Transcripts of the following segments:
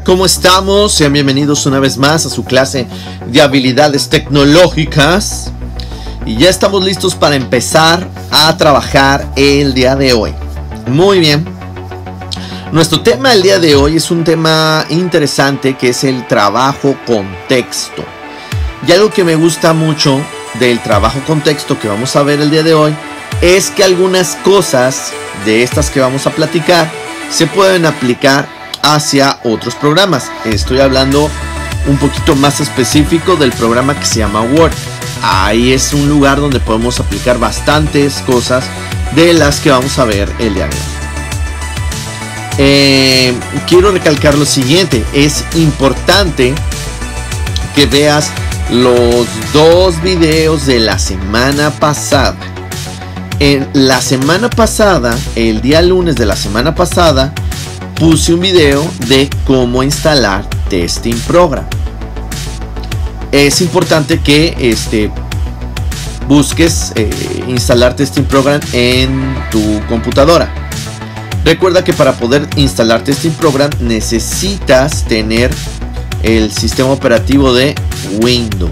¿Cómo estamos? Sean bienvenidos una vez más a su clase de habilidades tecnológicas. Y ya estamos listos para empezar a trabajar el día de hoy. Muy bien. Nuestro tema el día de hoy es un tema interesante, que es el trabajo con texto. Y algo que me gusta mucho del trabajo con texto que vamos a ver el día de hoy es que algunas cosas de estas que vamos a platicar se pueden aplicar hacia otros programas. Estoy hablando un poquito más específico del programa que se llama Word. Ahí es un lugar donde podemos aplicar bastantes cosas de las que vamos a ver el día de hoy. Quiero recalcar lo siguiente: es importante que veas los dos videos de la semana pasada. En la semana pasada, el día lunes de la semana pasada, puse un video de cómo instalar Testing Program. Es importante que busques instalar Testing Program en tu computadora. Recuerda que para poder instalar Testing Program necesitas tener el sistema operativo de Windows.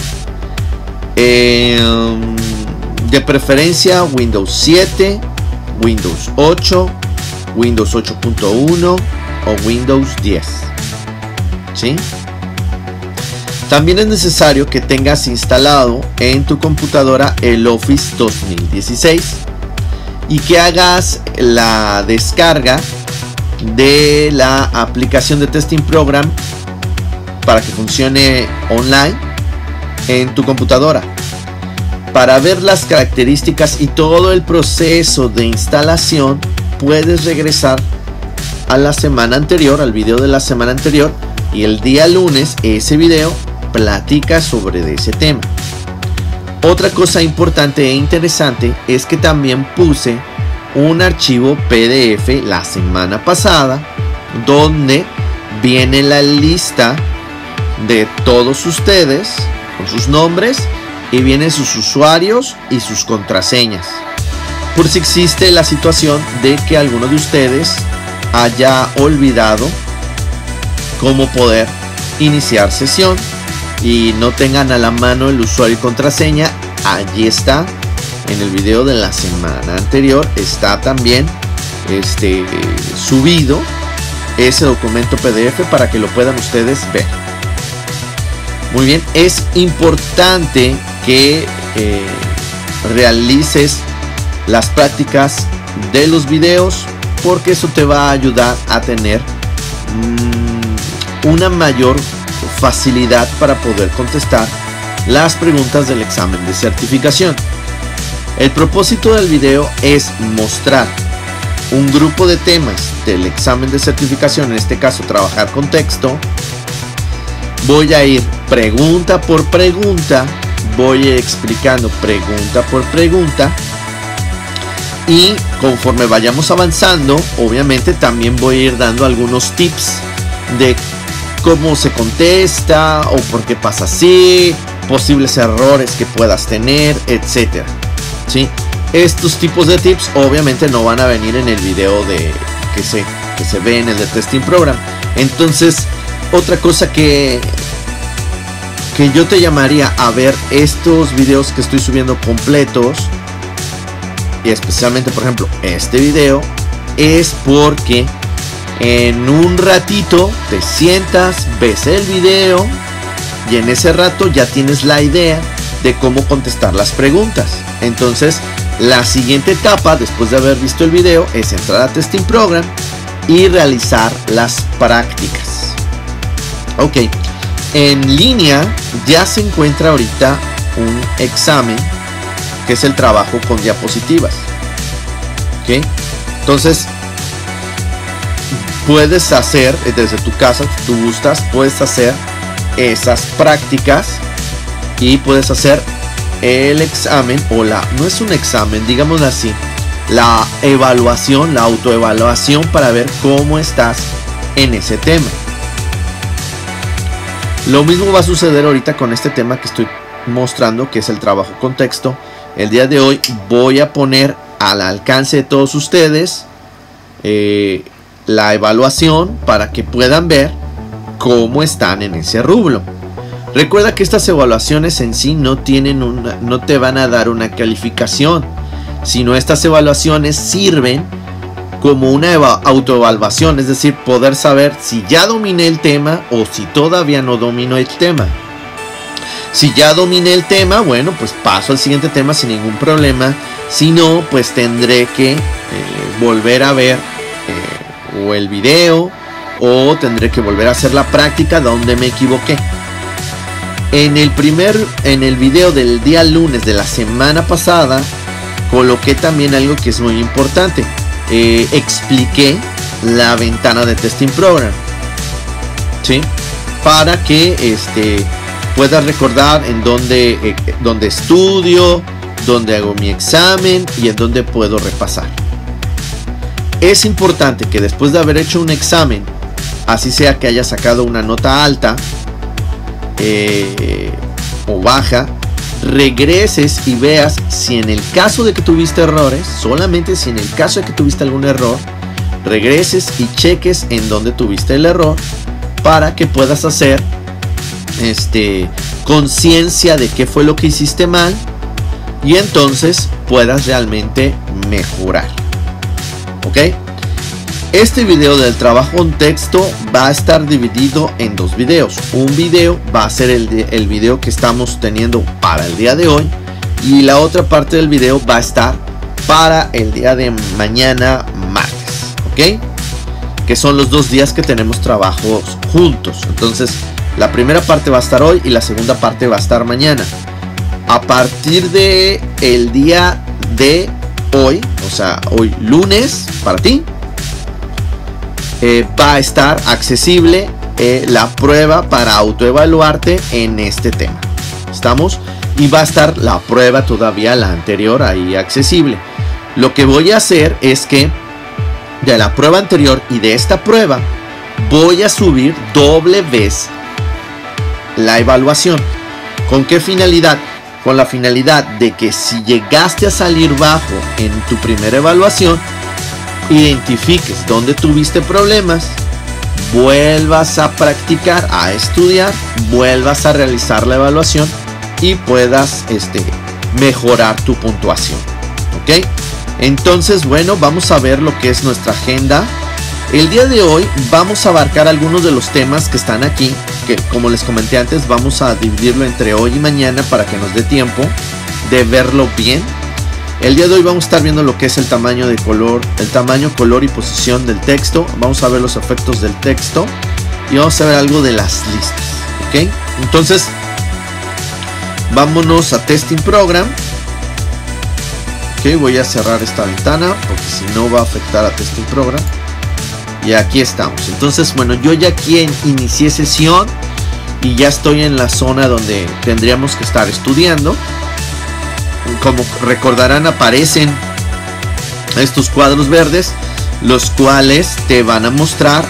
De preferencia Windows 7, Windows 8, Windows 8.1 o Windows 10. ¿Sí? También es necesario que tengas instalado en tu computadora el Office 2016 y que hagas la descarga de la aplicación de Testing Program para que funcione online en tu computadora. Para ver las características y todo el proceso de instalación, puedes regresar a la semana anterior, al video de la semana anterior, y el día lunes ese video platica sobre ese tema. Otra cosa importante e interesante es que también puse un archivo PDF la semana pasada donde viene la lista de todos ustedes con sus nombres y vienen sus usuarios y sus contraseñas, por si existe la situación de que alguno de ustedes haya olvidado cómo poder iniciar sesión y no tengan a la mano el usuario y contraseña. Allí está, en el video de la semana anterior está también subido ese documento PDF para que lo puedan ustedes ver. Muy bien, es importante que realices las prácticas de los videos, porque eso te va a ayudar a tener una mayor facilidad para poder contestar las preguntas del examen de certificación. El propósito del video es mostrar un grupo de temas del examen de certificación, en este caso trabajar con texto. Voy a ir pregunta por pregunta, voy a ir explicando pregunta por pregunta, y conforme vayamos avanzando, obviamente también voy a ir dando algunos tips de cómo se contesta o por qué pasa así, posibles errores que puedas tener, etcétera. ¿Sí? Estos tipos de tips obviamente no van a venir en el video que se ve en el de Testing Program. Entonces, otra cosa que yo te llamaría a ver estos videos que estoy subiendo completos, y especialmente por ejemplo este video, es porque en un ratito te sientas, ves el video y en ese rato ya tienes la idea de cómo contestar las preguntas. Entonces la siguiente etapa, después de haber visto el video, es entrar a Testing Program y realizar las prácticas. Ok, en línea ya se encuentra ahorita un examen que es el trabajo con diapositivas. Ok, entonces puedes hacer desde tu casa, si tú gustas, puedes hacer esas prácticas y puedes hacer el examen, o no es un examen, digamos así, la evaluación, la autoevaluación, para ver cómo estás en ese tema. Lo mismo va a suceder ahorita con este tema que estoy mostrando, que es el trabajo con texto. El día de hoy voy a poner al alcance de todos ustedes la evaluación para que puedan ver cómo están en ese rubro. Recuerda que estas evaluaciones en sí no te van a dar una calificación, sino estas evaluaciones sirven como una autoevaluación, es decir, poder saber si ya dominé el tema o si todavía no domino el tema. Si ya dominé el tema, bueno, pues paso al siguiente tema sin ningún problema. Si no, pues tendré que volver a ver o el video, o tendré que volver a hacer la práctica donde me equivoqué. En el video del día lunes de la semana pasada, coloqué también algo que es muy importante. Expliqué la ventana de Testing Program, ¿sí? Para que puedas recordar en dónde estudio, dónde hago mi examen y en dónde puedo repasar. Es importante que después de haber hecho un examen, así sea que hayas sacado una nota alta o baja, regreses y veas si en el caso de que tuviste errores, solamente si en el caso de que tuviste algún error, regreses y cheques en dónde tuviste el error para que puedas hacer conciencia de qué fue lo que hiciste mal y entonces puedas realmente mejorar. ¿Ok? Este video del trabajo en texto va a estar dividido en dos videos. Un video va a ser el video que estamos teniendo para el día de hoy, y la otra parte del video va a estar para el día de mañana, martes. ¿Ok? Que son los 2 días que tenemos trabajos juntos. Entonces la primera parte va a estar hoy y la segunda parte va a estar mañana. A partir de el día de hoy, o sea, hoy lunes para ti, va a estar accesible la prueba para autoevaluarte en este tema. ¿Estamos? Y va a estar la prueba todavía, la anterior, ahí accesible. Lo que voy a hacer es que de la prueba anterior y de esta prueba voy a subir doble vez la evaluación. ¿Con qué finalidad? Con la finalidad de que si llegaste a salir bajo en tu primera evaluación, identifiques dónde tuviste problemas, vuelvas a practicar, a estudiar, vuelvas a realizar la evaluación y puedas mejorar tu puntuación. ¿Ok? Entonces, bueno, vamos a ver lo que es nuestra agenda. El día de hoy vamos a abarcar algunos de los temas que están aquí, que como les comenté antes, vamos a dividirlo entre hoy y mañana para que nos dé tiempo de verlo bien. El día de hoy vamos a estar viendo lo que es el tamaño de color, el tamaño, color y posición del texto. Vamos a ver los efectos del texto y vamos a ver algo de las listas. ¿Ok? Entonces, vámonos a Testing Program. Ok, voy a cerrar esta ventana porque si no va a afectar a Testing Program. Y aquí estamos. Entonces, bueno, yo ya aquí inicié sesión y ya estoy en la zona donde tendríamos que estar estudiando. Como recordarán, aparecen estos cuadros verdes, los cuales te van a mostrar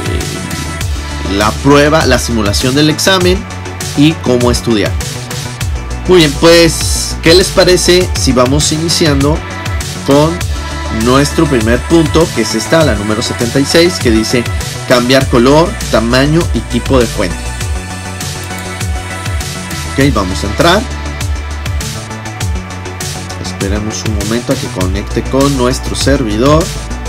la prueba, la simulación del examen y cómo estudiar. Muy bien, pues, ¿qué les parece si vamos iniciando con nuestro primer punto, que es esta, la número 76, que dice cambiar color, tamaño y tipo de fuente? Ok, vamos a entrar. Esperemos un momento a que conecte con nuestro servidor.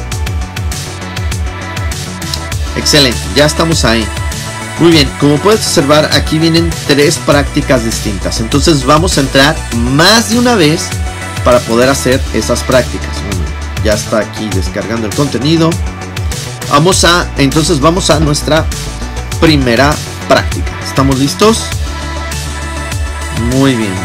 Excelente, ya estamos ahí. Muy bien, como puedes observar, aquí vienen 3 prácticas distintas. Entonces vamos a entrar más de una vez para poder hacer esas prácticas. Bueno, ya está aquí descargando el contenido. Entonces vamos a nuestra primera práctica. ¿Estamos listos? Muy bien.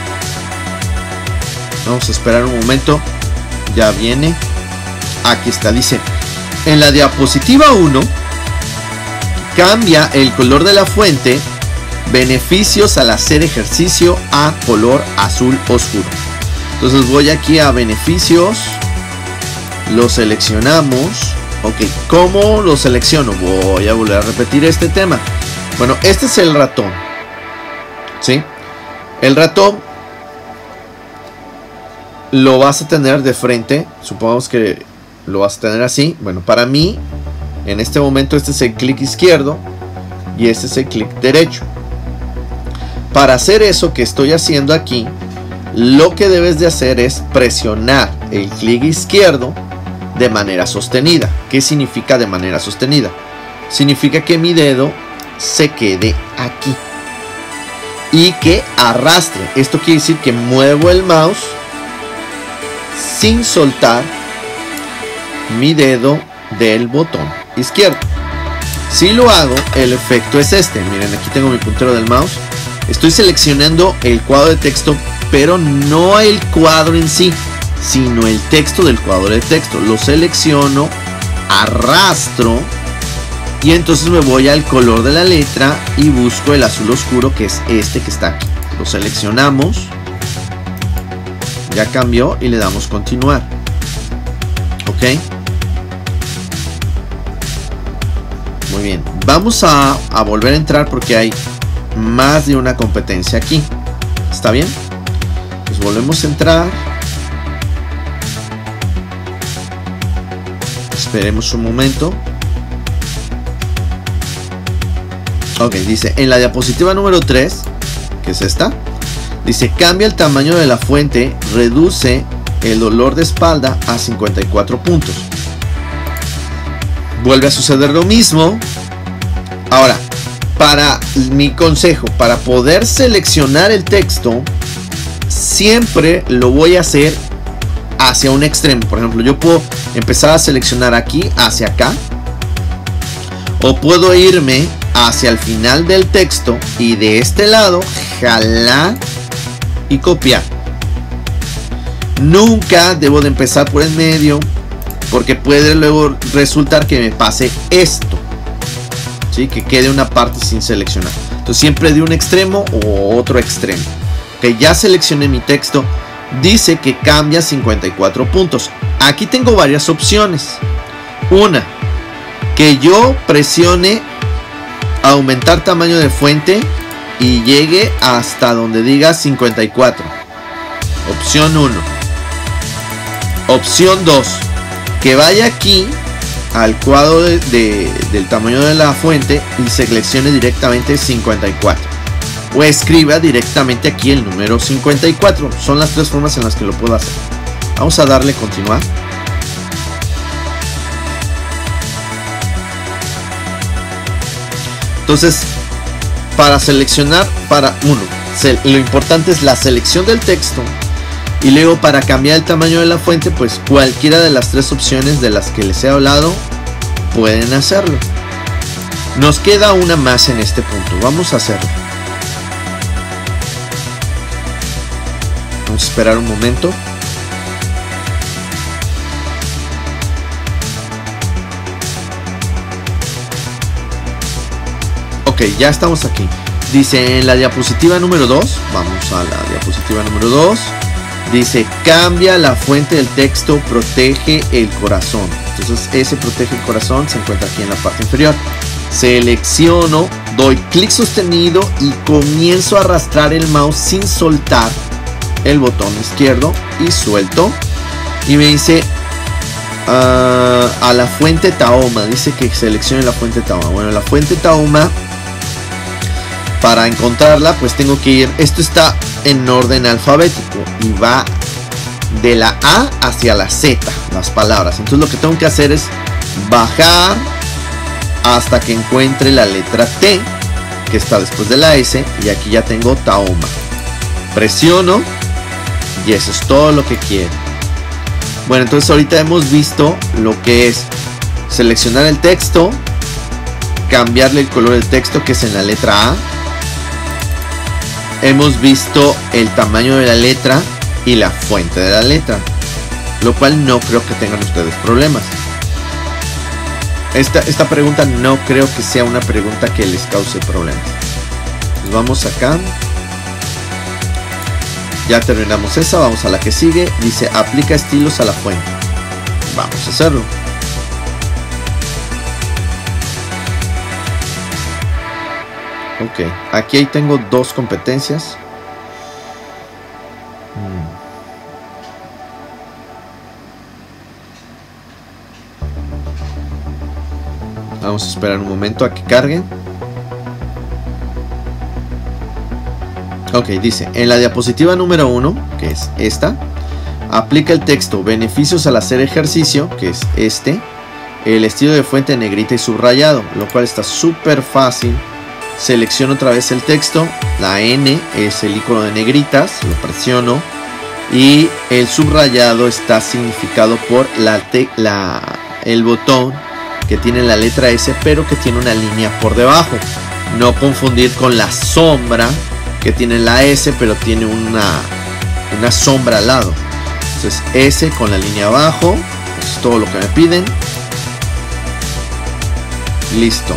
Vamos a esperar un momento. Ya viene. Aquí está, dice: en la diapositiva 1, cambia el color de la fuente. Beneficios al hacer ejercicio a color azul oscuro. Entonces voy aquí a beneficios. Lo seleccionamos. Ok, ¿cómo lo selecciono? Voy a volver a repetir este tema. Bueno, este es el ratón. ¿Sí? El ratón lo vas a tener de frente. Supongamos que lo vas a tener así. Bueno, para mí, en este momento, este es el clic izquierdo. y este es el clic derecho. Para hacer eso que estoy haciendo aquí, lo que debes de hacer es presionar el clic izquierdo de manera sostenida. ¿Qué significa de manera sostenida? Significa que mi dedo se quede aquí y que arrastre. Esto quiere decir que muevo el mouse sin soltar mi dedo del botón izquierdo. Si lo hago, el efecto es este. Miren, aquí tengo mi puntero del mouse. Estoy seleccionando el cuadro de texto, pero no el cuadro en sí, sino el texto del cuadro de texto. Lo selecciono, arrastro y entonces me voy al color de la letra y busco el azul oscuro, que es este que está aquí. Lo seleccionamos, ya cambió y le damos continuar. Ok, muy bien, vamos a volver a entrar porque hay más de una competencia aquí. ¿Está bien? Pues volvemos a entrar. Esperemos un momento. Ok, dice en la diapositiva número 3, que es esta, dice cambia el tamaño de la fuente, reduce el dolor de espalda a 54 puntos. Vuelve a suceder lo mismo. Ahora, para mi consejo, para poder seleccionar el texto, siempre lo voy a hacer hacia un extremo. Por ejemplo, yo puedo empezar a seleccionar aquí hacia acá, o puedo irme hacia el final del texto y de este lado jalar y copiar. Nunca debo de empezar por el medio, porque puede luego resultar que me pase esto, ¿sí? Que quede una parte sin seleccionar. Entonces siempre de un extremo o otro extremo. Que ya seleccioné mi texto, dice que cambia 54 puntos. Aquí tengo varias opciones. Una, que yo presione aumentar tamaño de fuente y llegue hasta donde diga 54. Opción 1. Opción 2, que vaya aquí al cuadro del tamaño de la fuente y seleccione directamente 54. O escriba directamente aquí el número 54. Son las tres formas en las que lo puedo hacer. Vamos a darle continuar. Entonces, para seleccionar, lo importante es la selección del texto. Y luego para cambiar el tamaño de la fuente, pues cualquiera de las tres opciones de las que les he hablado pueden hacerlo. Nos queda una más en este punto. Vamos a hacerlo. Vamos a esperar un momento. Ok, ya estamos aquí. Dice en la diapositiva número 2. Vamos a la diapositiva número 2. Dice cambia la fuente del texto, protege el corazón. Entonces ese protege el corazón se encuentra aquí en la parte inferior. Selecciono, doy clic sostenido y comienzo a arrastrar el mouse sin soltar el botón izquierdo y suelto. Y me dice a la fuente Tahoma. Dice que seleccione la fuente Tahoma. Bueno, la fuente Tahoma, para encontrarla pues tengo que ir, esto está en orden alfabético y va de la A hacia la Z las palabras. Entonces lo que tengo que hacer es bajar hasta que encuentre la letra T, que está después de la S, y aquí ya tengo Tahoma. Presiono y eso es todo lo que quiero. Bueno, entonces ahorita hemos visto lo que es seleccionar el texto, cambiarle el color del texto, que es en la letra A. Hemos visto el tamaño de la letra y la fuente de la letra, lo cual no creo que tengan ustedes problemas. Esta pregunta no creo que sea una pregunta que les cause problemas. Pues vamos acá. Ya terminamos esa, vamos a la que sigue. Dice aplica estilos a la fuente. Vamos a hacerlo. Ok, aquí ahí tengo dos competencias. Vamos a esperar un momento a que carguen. Ok, dice, en la diapositiva número 1, que es esta, aplica el texto beneficios al hacer ejercicio, que es este, el estilo de fuente negrita y subrayado, lo cual está súper fácil. Selecciono otra vez el texto, la N es el icono de negritas, lo presiono y el subrayado está significado por el botón que tiene la letra S, pero que tiene una línea por debajo. No confundir con la sombra que tiene la S, pero tiene una sombra al lado. Entonces S con la línea abajo, eso es todo lo que me piden. Listo.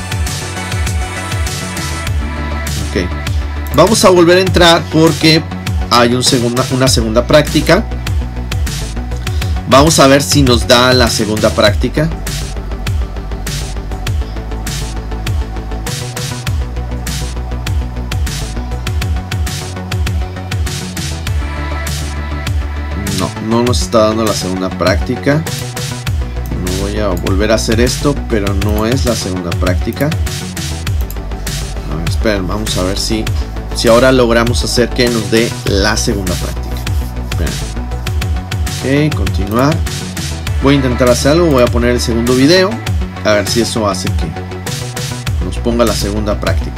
Ok. Vamos a volver a entrar porque hay una segunda práctica. Vamos a ver si nos da la segunda práctica. No nos está dando la segunda práctica. No voy a volver a hacer esto, pero no es la segunda práctica. A ver, esperen, vamos a ver si ahora logramos hacer que nos dé la segunda práctica. Esperen. Ok, continuar. Voy a intentar hacer algo, voy a poner el segundo video. A ver si eso hace que nos ponga la segunda práctica.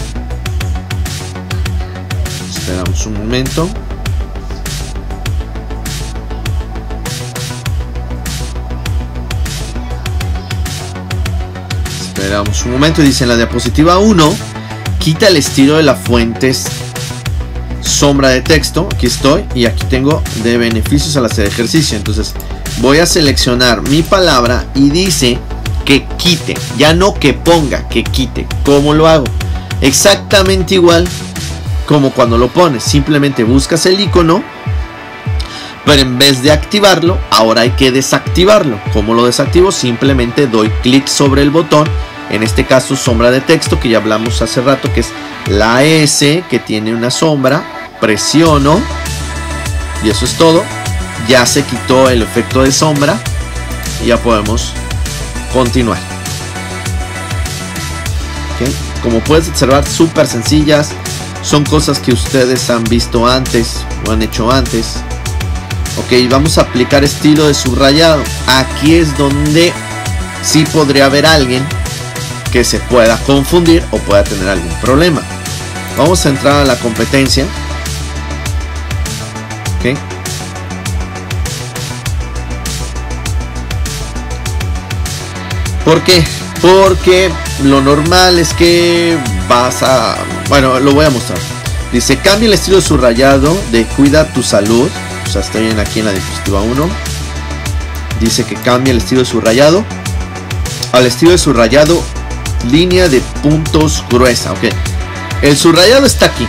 Esperamos un momento. Esperamos un momento y dice en la diapositiva 1, quita el estilo de las fuentes sombra de texto. Aquí estoy y aquí tengo de beneficios al hacer ejercicio. Entonces voy a seleccionar mi palabra y dice que quite, ya no que ponga, que quite. ¿Cómo lo hago? Exactamente igual como cuando lo pones. Simplemente buscas el icono, pero en vez de activarlo, ahora hay que desactivarlo. ¿Cómo lo desactivo? Simplemente doy clic sobre el botón. En este caso sombra de texto, que ya hablamos hace rato, que es la S que tiene una sombra. Presiono y eso es todo. Ya se quitó el efecto de sombra y ya podemos continuar. ¿Okay? Como puedes observar, súper sencillas. Son cosas que ustedes han visto antes o han hecho antes. Ok, vamos a aplicar estilo de subrayado. Aquí es donde sí podría haber alguien que se pueda confundir o pueda tener algún problema. Vamos a entrar a la competencia. Ok. ¿Por qué? Porque lo normal es que bueno, lo voy a mostrar. Dice, cambia el estilo de subrayado de cuida tu salud. O sea, estoy aquí en la diapositiva 1. Dice que cambia el estilo de subrayado al estilo de subrayado línea de puntos gruesa. Ok, el subrayado está aquí,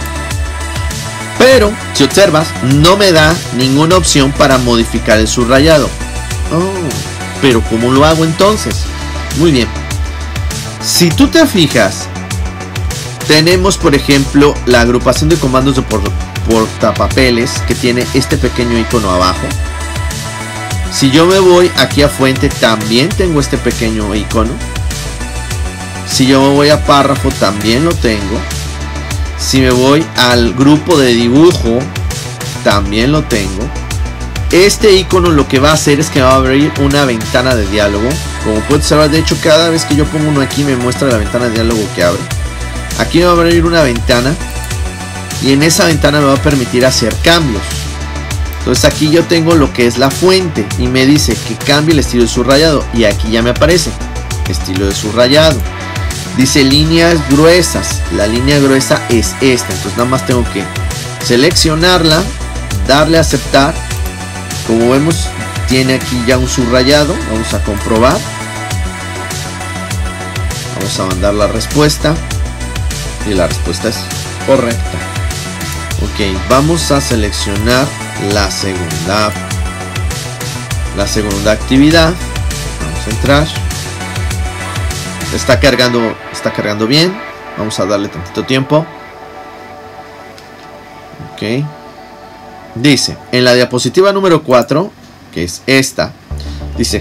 pero si observas no me da ninguna opción para modificar el subrayado. Pero ¿cómo lo hago entonces? Muy bien, si tú te fijas, tenemos por ejemplo la agrupación de comandos de portapapeles que tiene este pequeño icono abajo. Si yo me voy aquí a fuente, también tengo este pequeño icono. Si yo me voy a párrafo, también lo tengo. Si me voy al grupo de dibujo, también lo tengo. Este icono lo que va a hacer es que va a abrir una ventana de diálogo. Como puedes observar, de hecho cada vez que yo pongo uno aquí me muestra la ventana de diálogo que abre. Aquí me va a abrir una ventana y en esa ventana me va a permitir hacer cambios. Entonces aquí yo tengo lo que es la fuente y me dice que cambie el estilo de subrayado y aquí ya me aparece estilo de subrayado. Dice líneas gruesas, la línea gruesa es esta, entonces nada más tengo que seleccionarla, darle a aceptar. Como vemos, tiene aquí ya un subrayado. Vamos a comprobar. Vamos a mandar la respuesta y la respuesta es correcta. Ok, vamos a seleccionar la segunda actividad. Vamos a entrar. Está cargando bien. Vamos a darle tantito tiempo. Ok. Dice, en la diapositiva número 4, que es esta, dice,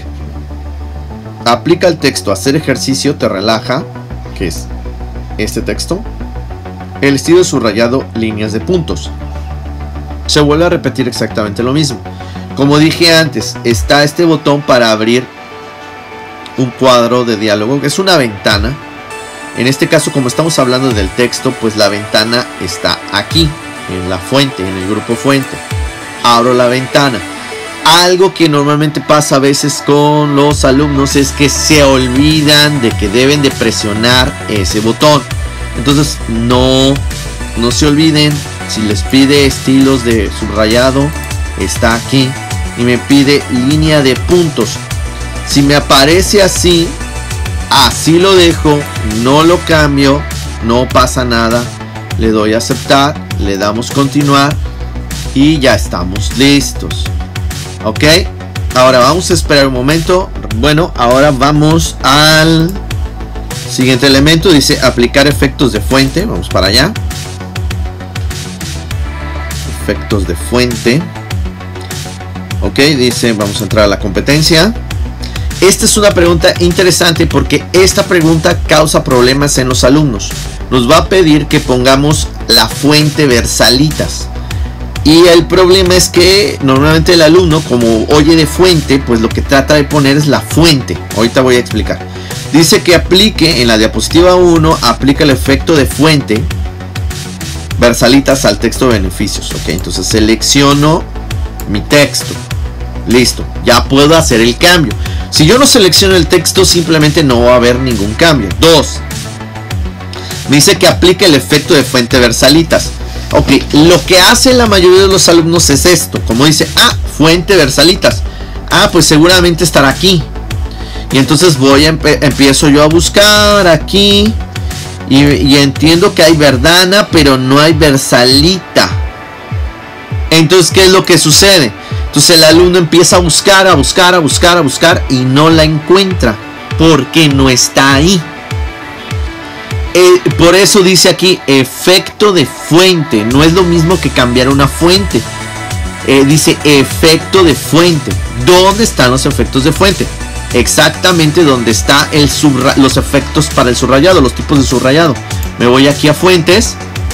aplica el texto, hacer ejercicio te relaja, que es este texto. el estilo de subrayado, líneas de puntos. Se vuelve a repetir exactamente lo mismo. Como dije antes, está este botón para abrir un cuadro de diálogo, que es una ventana. En este caso, como estamos hablando del texto, pues la ventana está aquí, en la fuente, en el grupo fuente. Abro la ventana. Algo que normalmente pasa a veces con los alumnos es que se olvidan de que deben de presionar ese botón. Entonces no se olviden. Si les pide estilos de subrayado, está aquí. Y me pide línea de puntos. Si me aparece así, así lo dejo, no lo cambio, no pasa nada. Le doy a aceptar, le damos continuar y ya estamos listos. Ok, ahora vamos a esperar un momento. Bueno, ahora vamos al siguiente elemento. Dice aplicar efectos de fuente. Vamos para allá. Efectos de fuente. Ok, dice vamos a entrar a la competencia. Esta es una pregunta interesante porque esta pregunta causa problemas en los alumnos. Nos va a pedir que pongamos la fuente Versalitas. Y el problema es que normalmente el alumno, como oye de fuente, pues lo que trata de poner es la fuente. Ahorita voy a explicar. Dice que aplique en la diapositiva 1, aplica el efecto de fuente Versalitas al texto de beneficios. Ok, entonces selecciono mi texto. Listo, ya puedo hacer el cambio. Si yo no selecciono el texto, simplemente no va a haber ningún cambio. 2. Me dice que aplique el efecto de fuente Versalitas. Ok, lo que hace la mayoría de los alumnos es esto. Como dice, fuente Versalitas. Pues seguramente estará aquí. Y entonces empiezo yo a buscar aquí. Y entiendo que hay Verdana, pero no hay Versalita. Entonces, ¿qué es lo que sucede? Entonces el alumno empieza a buscar y no la encuentra. Porque no está ahí. Por eso dice aquí efecto de fuente. No es lo mismo que cambiar una fuente. Dice efecto de fuente. ¿Dónde están los efectos de fuente? Exactamente donde está los efectos para el subrayado, los tipos de subrayado. Me voy aquí a fuentes.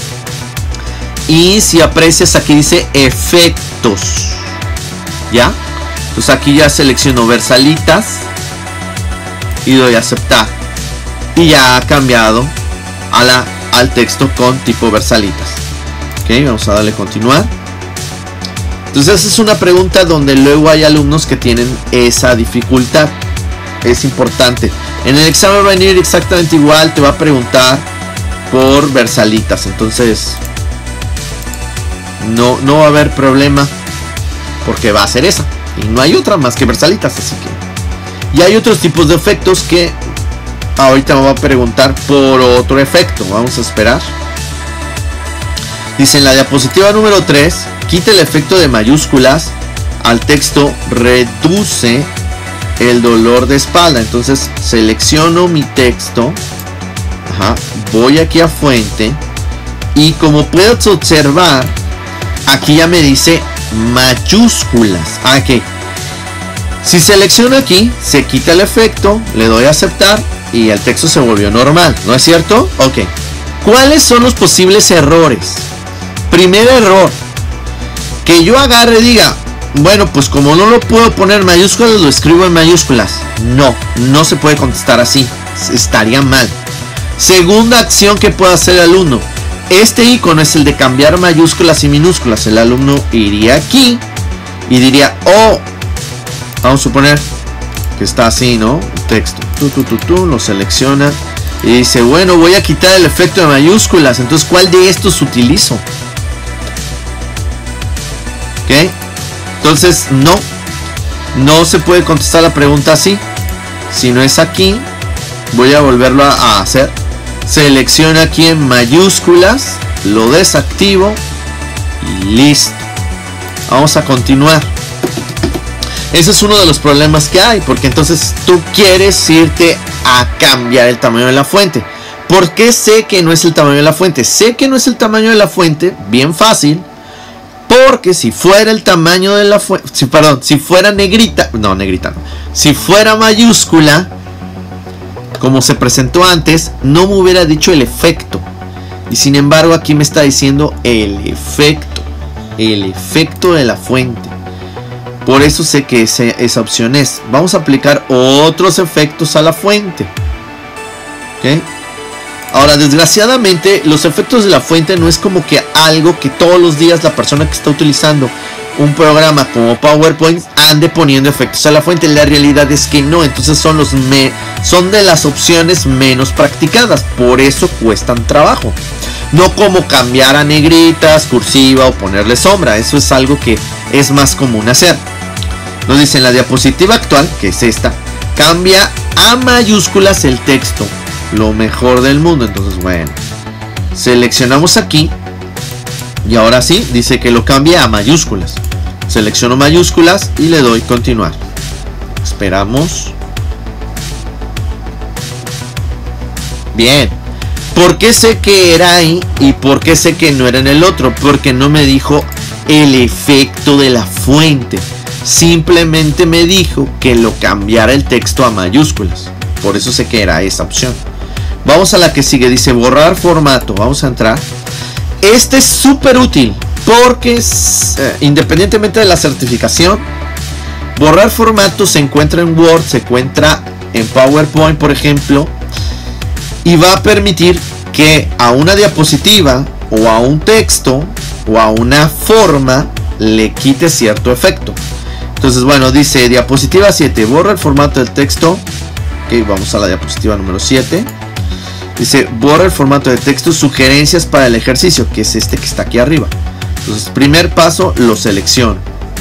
Y si aprecias aquí dice efectos. ¿Ya? Entonces aquí ya selecciono Versalitas. Y doy a aceptar. Y ya ha cambiado al texto con tipo Versalitas. Ok, vamos a darle continuar. Entonces esa es una pregunta donde luego hay alumnos que tienen esa dificultad. Es importante. En el examen va a venir exactamente igual. Te va a preguntar por Versalitas. Entonces no va a haber problema. Porque va a ser esa. Y no hay otra más que Versalitas. Así que. Y hay otros tipos de efectos que ahorita me va a preguntar por otro efecto. Vamos a esperar. Dice en la diapositiva número 3. Quita el efecto de mayúsculas al texto. Reduce el dolor de espalda. Entonces selecciono mi texto. Voy aquí a fuente. Y como puedes observar, aquí ya me dice mayúsculas. Ok. Si selecciono aquí, se quita el efecto. Le doy a aceptar. Y el texto se volvió normal. ¿No es cierto? Ok. ¿Cuáles son los posibles errores? Primer error. Que yo agarre y diga, bueno, pues como no lo puedo poner en mayúsculas, lo escribo en mayúsculas. No se puede contestar así. Estaría mal. Segunda acción que puede hacer el alumno. Este icono es el de cambiar mayúsculas y minúsculas. El alumno iría aquí y diría, vamos a suponer que está así, ¿no? El texto. Lo selecciona y dice, bueno, voy a quitar el efecto de mayúsculas. Entonces, ¿cuál de estos utilizo? ¿Ok? Entonces, no se puede contestar la pregunta así. Si no es aquí, voy a volverlo a hacer. Selecciono aquí en mayúsculas, lo desactivo y listo. Vamos a continuar. Ese es uno de los problemas que hay, porque entonces tú quieres irte a cambiar el tamaño de la fuente. ¿Por qué sé que no es el tamaño de la fuente? Sé que no es el tamaño de la fuente, bien fácil. Porque si fuera el tamaño de la fuente, si fuera negrita, si fuera mayúscula, como se presentó antes, no me hubiera dicho el efecto. Y sin embargo aquí me está diciendo el efecto de la fuente. Por eso sé que esa opción es. Vamos a aplicar otros efectos a la fuente. ¿Ok? Ahora, desgraciadamente, los efectos de la fuente no es como que algo que todos los días la persona que está utilizando un programa como PowerPoint ande poniendo efectos a la fuente. La realidad es que no. Entonces son de las opciones menos practicadas. Por eso cuestan trabajo. No como cambiar a negritas, cursiva o ponerle sombra. Eso es algo que es más común hacer. Nos dice en la diapositiva actual, que es esta, cambia a mayúsculas el texto. Lo mejor del mundo. Entonces, bueno, seleccionamos aquí y ahora sí dice que lo cambie a mayúsculas. Selecciono mayúsculas y le doy continuar. Esperamos. Bien. ¿Por qué sé que era ahí y por qué sé que no era en el otro? Porque no me dijo el efecto de la fuente. Simplemente me dijo que lo cambiara el texto a mayúsculas. Por eso sé que era esa opción. Vamos a la que sigue, dice borrar formato. Vamos a entrar. Este es súper útil porque independientemente de la certificación, borrar formato se encuentra en Word, se encuentra en PowerPoint, por ejemplo, y va a permitir que a una diapositiva o a un texto o a una forma le quite cierto efecto. Entonces, bueno, dice diapositiva 7, borra el formato del texto. Ok, vamos a la diapositiva número 7. Dice, borra el formato de texto, sugerencias para el ejercicio, que es este que está aquí arriba. Entonces, primer paso, lo selecciono.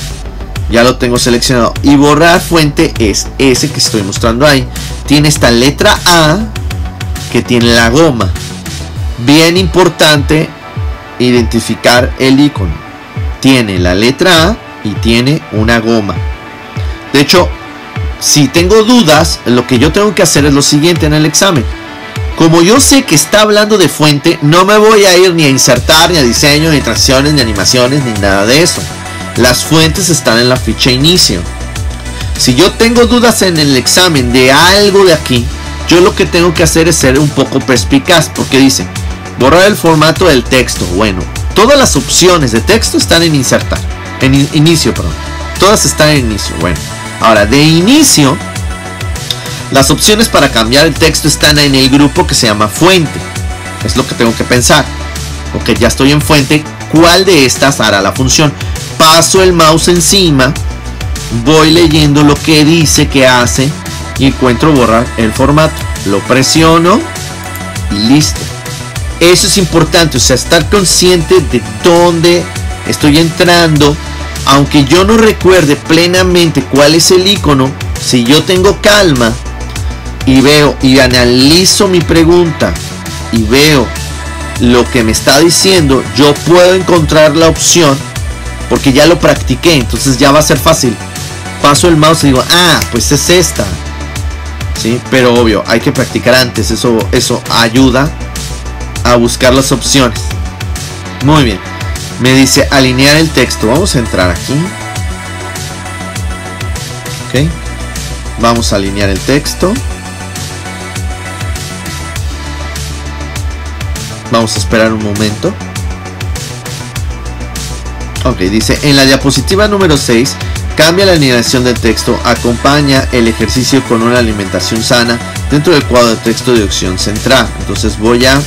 Ya lo tengo seleccionado. Y borrar fuente es ese que estoy mostrando ahí. Tiene esta letra A que tiene la goma. Bien importante identificar el icono. Tiene la letra A y tiene una goma. De hecho, si tengo dudas, lo que yo tengo que hacer es lo siguiente en el examen. Como yo sé que está hablando de fuente, no me voy a ir ni a insertar, ni a diseño, ni transiciones, ni animaciones, ni nada de eso. Las fuentes están en la ficha inicio. Si yo tengo dudas en el examen de algo de aquí, yo lo que tengo que hacer es ser un poco perspicaz, porque dice, borrar el formato del texto. Bueno, todas las opciones de texto están en insertar, en inicio, perdón. Todas están en inicio. Bueno, ahora de inicio, las opciones para cambiar el texto están en el grupo que se llama fuente. Es lo que tengo que pensar. Ok, ya estoy en fuente. ¿Cuál de estas hará la función? Paso el mouse encima. Voy leyendo lo que dice que hace. Y encuentro borrar el formato. Lo presiono. Y listo. Eso es importante. O sea, estar consciente de dónde estoy entrando. Aunque yo no recuerde plenamente cuál es el icono. Si yo tengo calma y veo y analizo mi pregunta y veo lo que me está diciendo, yo puedo encontrar la opción porque ya lo practiqué. Entonces ya va a ser fácil. Paso el mouse y digo, ah, pues es esta. ¿Sí? Pero obvio, hay que practicar antes. Eso ayuda a buscar las opciones. Muy bien. Me dice alinear el texto. Vamos a entrar aquí. Ok. Vamos a alinear el texto. Vamos a esperar un momento. Ok, dice en la diapositiva número 6, cambia la alineación del texto, acompaña el ejercicio con una alimentación sana dentro del cuadro de texto de opción central. Entonces voy a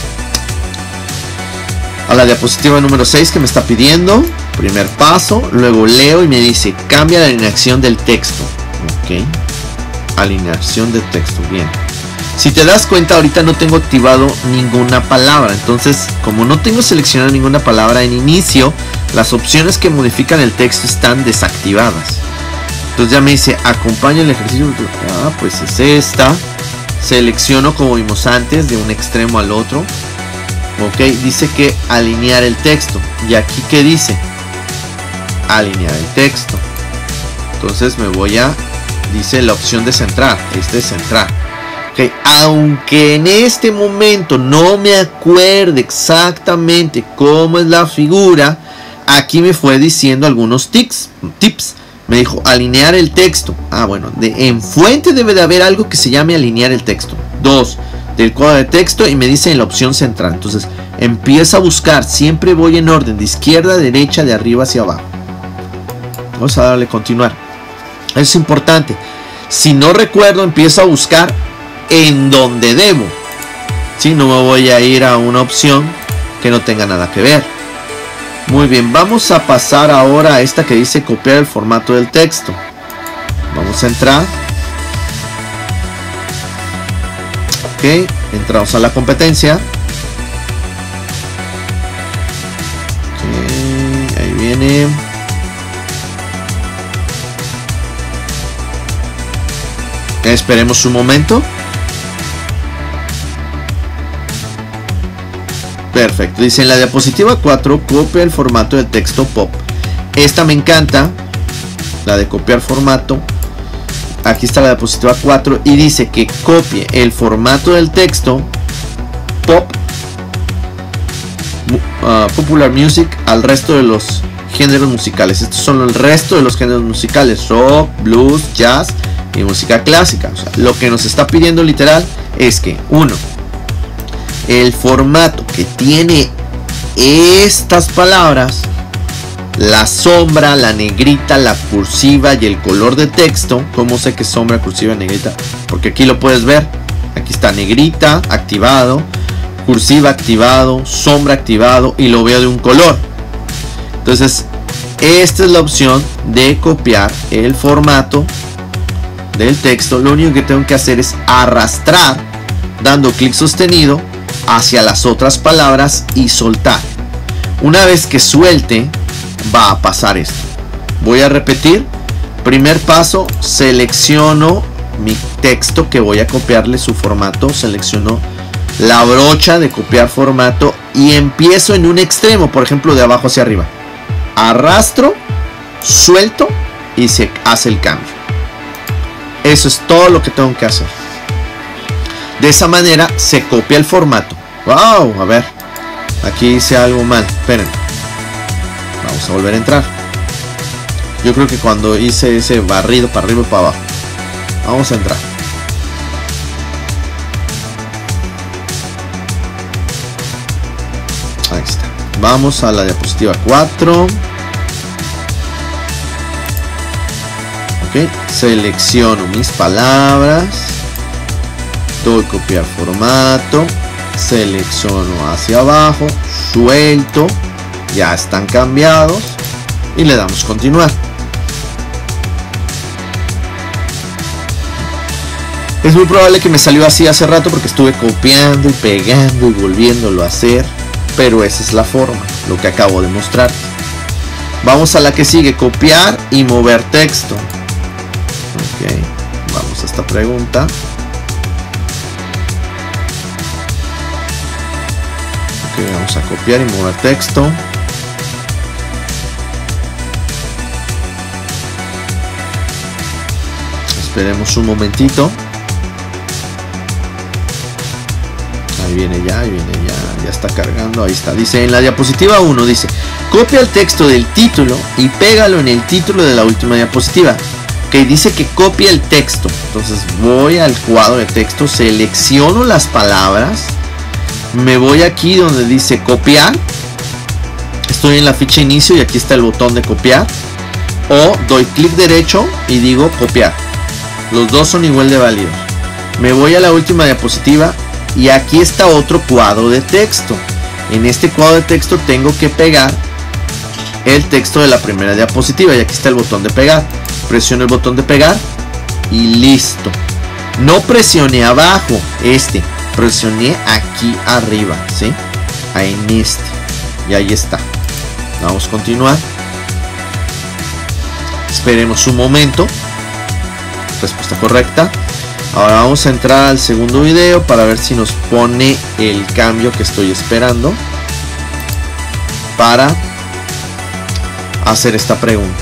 la diapositiva número 6 que me está pidiendo. Primer paso, luego leo y me dice cambia la alineación del texto. Ok, alineación del texto, bien. Si te das cuenta, ahorita no tengo activado ninguna palabra. Entonces, como no tengo seleccionado ninguna palabra en inicio, las opciones que modifican el texto están desactivadas. Entonces ya me dice, acompaña el ejercicio. Ah, pues es esta. Selecciono como vimos antes, de un extremo al otro. Ok, dice que alinear el texto. ¿Y aquí qué dice? Alinear el texto. Entonces me voy a... Dice la opción de centrar. Este es centrar. Okay. Aunque en este momento no me acuerde exactamente cómo es la figura, aquí me fue diciendo algunos tips. Me dijo alinear el texto. Ah, bueno, en fuente debe de haber algo que se llame alinear el texto. 2, del cuadro de texto, y me dice en la opción central. Entonces Empieza a buscar, siempre voy en orden, de izquierda a derecha, de arriba hacia abajo. Vamos a darle continuar. Eso es importante. Si no recuerdo, empiezo a buscar en donde debo. Si no me voy a ir a una opción que no tenga nada que ver. Muy bien, vamos a pasar ahora a esta que dice copiar el formato del texto. Vamos a entrar. Ok, entramos a la competencia. Ok, ahí viene. Esperemos un momento. Perfecto, dice en la diapositiva 4 copia el formato del texto pop. Esta me encanta, la de copiar formato. Aquí está la diapositiva 4 y dice que copie el formato del texto pop, popular music, al resto de los géneros musicales. Estos son el resto de los géneros musicales: rock, blues, jazz y música clásica. O sea, lo que nos está pidiendo literal es que, uno, el formato que tiene estas palabras, la sombra, la negrita, la cursiva y el color de texto. ¿Cómo sé que es sombra, cursiva, negrita? Porque aquí lo puedes ver. Aquí está negrita, activado, cursiva, activado, sombra, activado, y lo veo de un color. Entonces, esta es la opción de copiar el formato del texto. Lo único que tengo que hacer es arrastrar, dando clic sostenido, hacia las otras palabras y soltar. Una vez que suelte, va a pasar esto. Voy a repetir. Primer paso, selecciono mi texto que voy a copiarle su formato. Selecciono la brocha de copiar formato y empiezo en un extremo, por ejemplo de abajo hacia arriba. Arrastro, suelto y se hace el cambio. Eso es todo lo que tengo que hacer. De esa manera se copia el formato. ¡Wow! A ver, aquí hice algo mal. Esperen. Vamos a volver a entrar. Yo creo que cuando hice ese barrido para arriba y para abajo. Vamos a entrar. Ahí está. Vamos a la diapositiva 4. Ok. Selecciono mis palabras. Doy copiar formato. Selecciono hacia abajo. Suelto. Ya están cambiados. Y le damos continuar. Es muy probable que me salió así hace rato porque estuve copiando y pegando y volviéndolo a hacer. Pero esa es la forma, lo que acabo de mostrar. Vamos a la que sigue, copiar y mover texto. Ok, vamos a esta pregunta. Ok, vamos a copiar y mover texto. Esperemos un momentito. Ahí viene ya, ya está cargando, ahí está. Dice en la diapositiva 1, dice, copia el texto del título y pégalo en el título de la última diapositiva. Que dice que copia el texto. Entonces voy al cuadro de texto, selecciono las palabras, me voy aquí donde dice copiar. Estoy en la ficha inicio y aquí está el botón de copiar. O doy clic derecho y digo copiar. Los dos son igual de válidos. Me voy a la última diapositiva. Y aquí está otro cuadro de texto. En este cuadro de texto tengo que pegar el texto de la primera diapositiva. Y aquí está el botón de pegar. Presiono el botón de pegar y listo. No presioné abajo presioné aquí arriba, ¿sí? Ahí en este. Y ahí está. Vamos a continuar. Esperemos un momento. Respuesta correcta. Ahora vamos a entrar al segundo video para ver si nos pone el cambio que estoy esperando para hacer esta pregunta.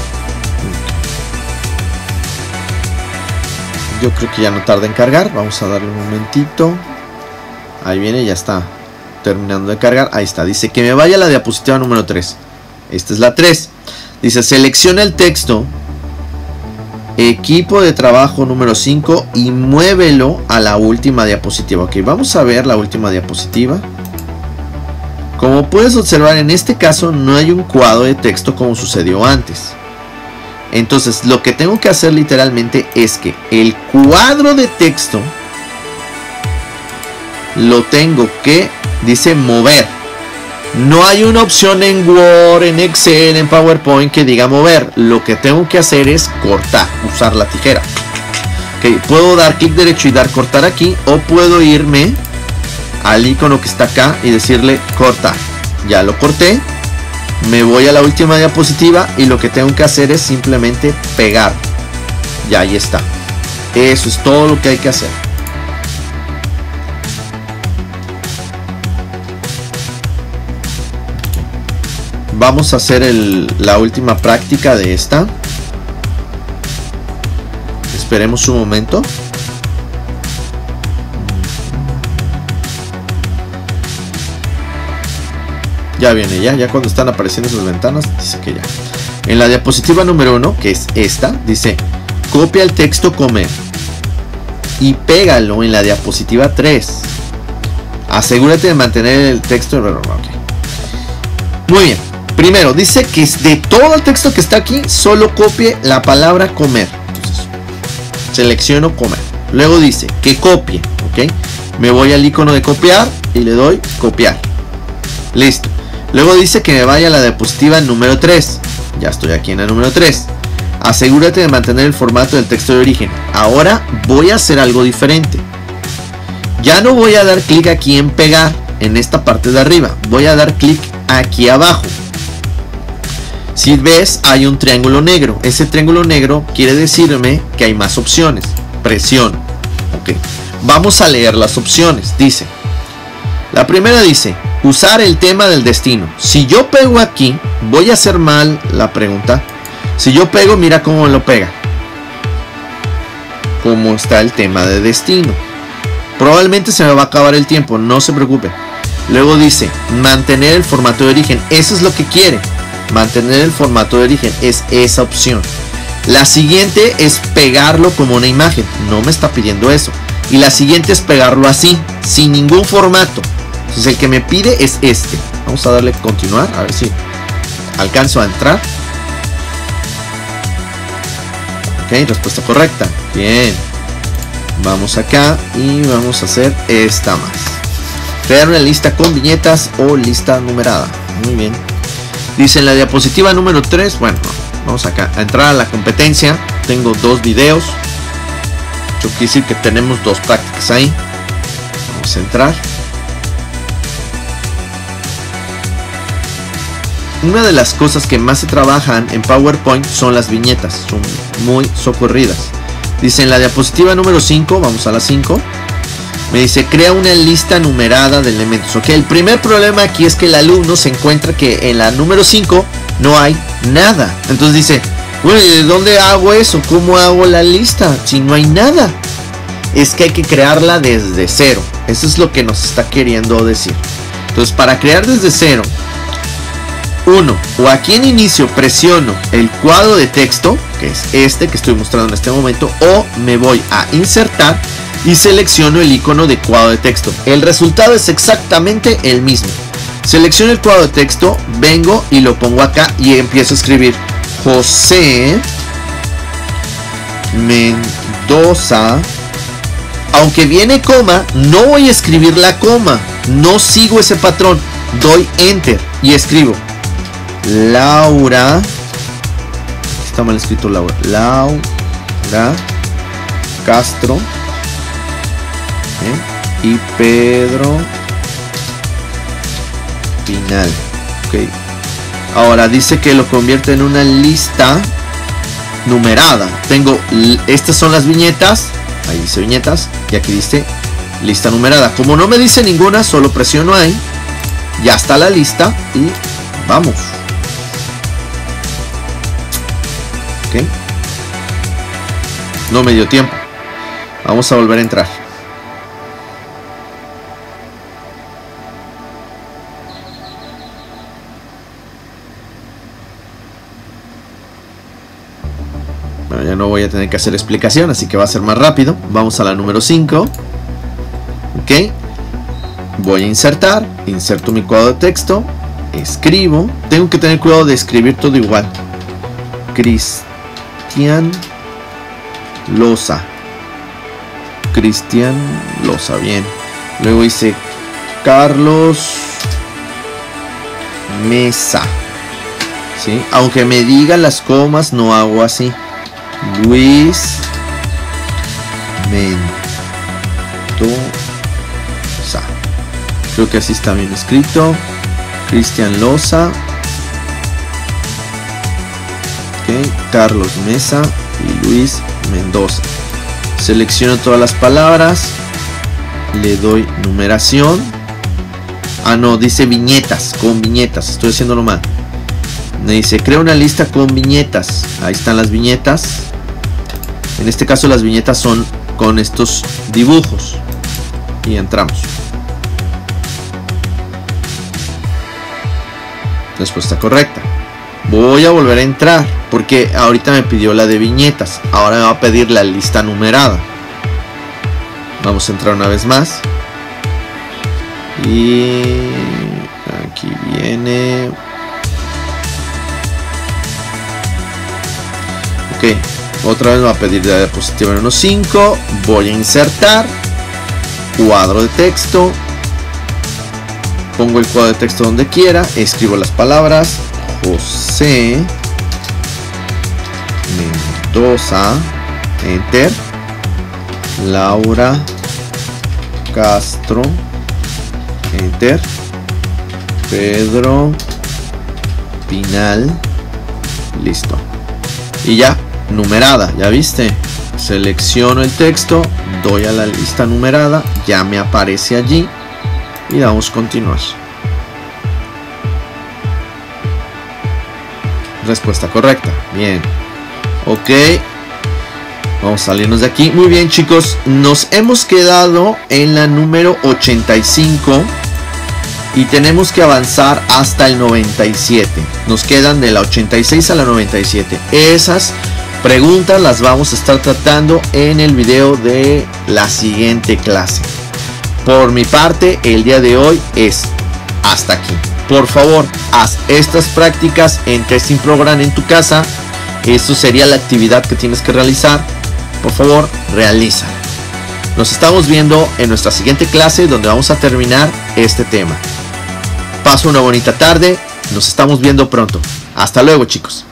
Yo creo que ya no tarda en cargar. Vamos a darle un momentito. Ahí viene, ya está terminando de cargar. Ahí está, dice que me vaya a la diapositiva número 3. Esta es la 3. Dice selecciona el texto, equipo de trabajo número 5 y muévelo a la última diapositiva. Ok, vamos a ver la última diapositiva. Como puedes observar, en este caso no hay un cuadro de texto como sucedió antes. Entonces lo que tengo que hacer literalmente es que el cuadro de texto lo tengo que, dice mover. No hay una opción en Word, en Excel, en PowerPoint que diga mover. Lo que tengo que hacer es cortar, usar la tijera. Okay, puedo dar clic derecho y dar cortar aquí, o puedo irme al icono que está acá y decirle cortar. Ya lo corté, me voy a la última diapositiva y lo que tengo que hacer es simplemente pegar. Ya, ahí está. Eso es todo lo que hay que hacer. Vamos a hacer la última práctica de esta. Esperemos un momento. Ya viene, ya cuando están apareciendo sus ventanas, dice que ya. En la diapositiva número 1, que es esta, dice copia el texto comer y pégalo en la diapositiva 3. Asegúrate de mantener el texto. Okay. Muy bien. Primero, dice que de todo el texto que está aquí, solo copie la palabra comer. Entonces, selecciono comer. Luego dice que copie, ¿ok? Me voy al icono de copiar y le doy copiar. Listo. Luego dice que me vaya a la diapositiva número 3. Ya estoy aquí en la número 3. Asegúrate de mantener el formato del texto de origen. Ahora voy a hacer algo diferente. Ya no voy a dar clic aquí en pegar en esta parte de arriba. Voy a dar clic aquí abajo. Si ves, hay un triángulo negro. Ese triángulo negro quiere decirme que hay más opciones. Presiono. Ok. Vamos a leer las opciones. Dice. La primera dice, usar el tema del destino. Si yo pego aquí, voy a hacer mal la pregunta. Si yo pego, mira cómo lo pega. Cómo está el tema de destino. Probablemente se me va a acabar el tiempo, no se preocupe. Luego dice, mantener el formato de origen. Eso es lo que quiere. Mantener el formato de origen es esa opción. La siguiente es pegarlo como una imagen. No me está pidiendo eso. Y la siguiente es pegarlo así, sin ningún formato. Entonces el que me pide es este. Vamos a darle continuar, a ver si alcanzo a entrar. Ok, respuesta correcta. Bien. Vamos acá y vamos a hacer esta más. Crear una lista con viñetas o lista numerada. Muy bien. Dice en la diapositiva número 3, bueno, vamos acá a entrar a la competencia. Tengo 2 videos. Yo quiero decir que tenemos 2 prácticas ahí. Vamos a entrar. Una de las cosas que más se trabajan en PowerPoint son las viñetas. Son muy socorridas. Dice en la diapositiva número 5, vamos a la 5. Me dice, crea una lista numerada de elementos. Ok, el primer problema aquí es que el alumno se encuentra que en la número 5 no hay nada. Entonces dice, bueno, ¿de dónde hago eso? ¿Cómo hago la lista si no hay nada? Es que hay que crearla desde cero. Eso es lo que nos está queriendo decir. Entonces, para crear desde cero, o aquí en inicio presiono el cuadro de texto, que es este que estoy mostrando en este momento, o me voy a insertar y selecciono el icono de cuadro de texto. El resultado es exactamente el mismo. Selecciono el cuadro de texto, vengo y lo pongo acá y empiezo a escribir José Mendoza. Aunque viene coma, no voy a escribir la coma, no sigo ese patrón. Doy enter y escribo Laura. Está mal escrito Laura. Laura Castro. Y Pedro Pinal. Ok. Ahora dice que lo convierte en una lista numerada. Tengo, estas son las viñetas. Ahí dice viñetas. Y aquí dice lista numerada. Como no me dice ninguna, solo presiono ahí. Ya está la lista. Y vamos. Ok. No me dio tiempo. Vamos a volver a entrar. Bueno, ya no voy a tener que hacer explicación, así que va a ser más rápido. Vamos a la número 5. Ok. Voy a insertar, inserto mi cuadro de texto, escribo. Tengo que tener cuidado de escribir todo igual. Cristian Loza. Cristian Loza, bien. Luego dice Carlos Mesa. ¿Sí? Aunque me digan las comas, no hago así. Luis Mendoza. Creo que así está bien escrito. Cristian Loza. Okay. Carlos Mesa y Luis Mendoza. Selecciono todas las palabras. Le doy numeración. Ah, no, dice viñetas. Con viñetas. Estoy haciéndolo mal. Me dice, crea una lista con viñetas. Ahí están las viñetas. En este caso las viñetas son con estos dibujos. Y entramos. Respuesta correcta. Voy a volver a entrar porque ahorita me pidió la de viñetas. Ahora me va a pedir la lista numerada. Vamos a entrar una vez más. Y aquí viene. Ok, otra vez me va a pedir la diapositiva número 5. Voy a insertar cuadro de texto. Pongo el cuadro de texto donde quiera. Escribo las palabras. José Mendoza. Enter. Laura Castro. Enter. Pedro Pinal. Listo. Y ya, numerada, ya viste. Selecciono el texto, doy a la lista numerada, ya me aparece allí y damos continuar. Respuesta correcta. Bien. Ok. Vamos a salirnos de aquí. Muy bien, chicos. Nos hemos quedado en la número 85. Y tenemos que avanzar hasta el 97. Nos quedan de la 86 a la 97. Esas preguntas las vamos a estar tratando en el video de la siguiente clase. Por mi parte, el día de hoy es hasta aquí. Por favor, haz estas prácticas en Testing Program en tu casa. Eso sería la actividad que tienes que realizar. Por favor, realiza. Nos estamos viendo en nuestra siguiente clase donde vamos a terminar este tema. Pasa una bonita tarde. Nos estamos viendo pronto. Hasta luego, chicos.